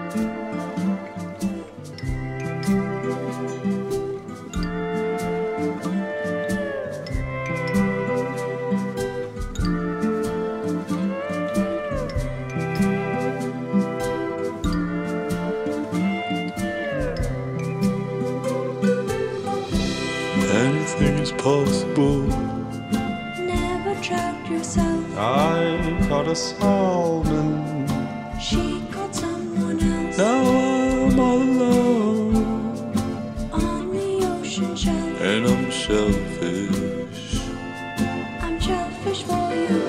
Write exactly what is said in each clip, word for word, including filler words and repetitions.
Anything is possible. Never trapped yourself. I caught a salmon. She caught someone else. Now I'm all alone On the ocean shelf. and I'm shellfish. I'm shellfish for you.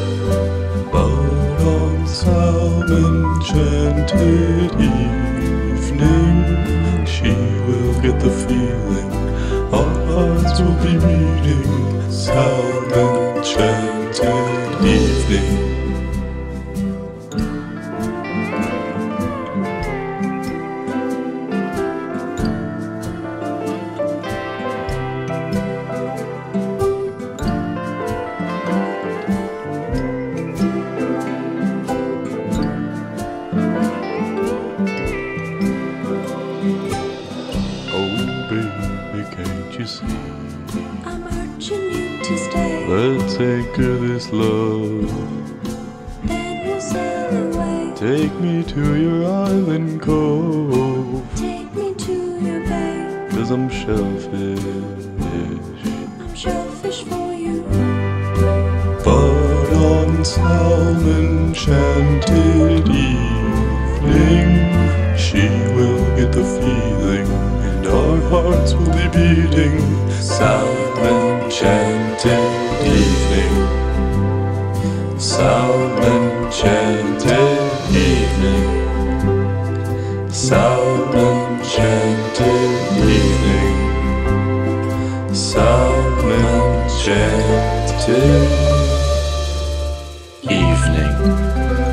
But on Salmon Chanted evening, she will get the feeling our hearts will be meeting. Salmon Chanted evening. Can't you see? I'm urging you to stay. Let's anchor this love. Then we'll sail away. Take me to your island cove. Take me to your bay. 'Cause I'm shellfish. I'm shellfish for you. But on Salmon Chanted evening, she will get the feeling and our hearts will be beating. Salmon Chanted evening. Salmon Chanted evening. Salmon Chanted evening. Salmon Chanted evening.